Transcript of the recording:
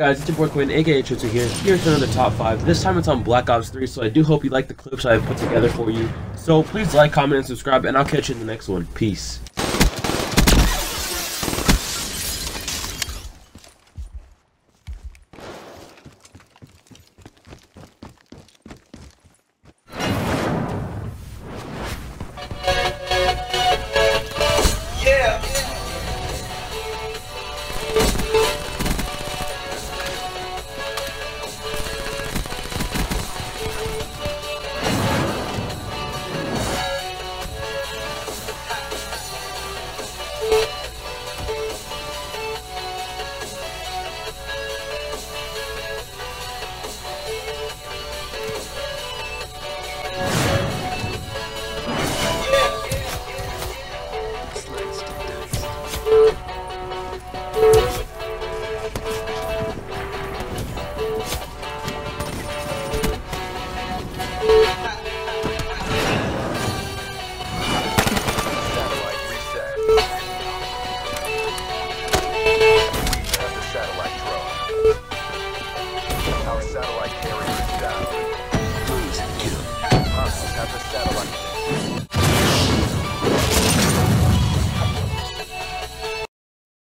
Guys, it's your boy Quinn, aka Tritzer here. Here's another top 5. This time it's on Black Ops 3, so I do hope you like the clips I have put together for you. So please like, comment, and subscribe, and I'll catch you in the next one. Peace. Our satellite carrier is down. Please kill. Hostiles have the satellite.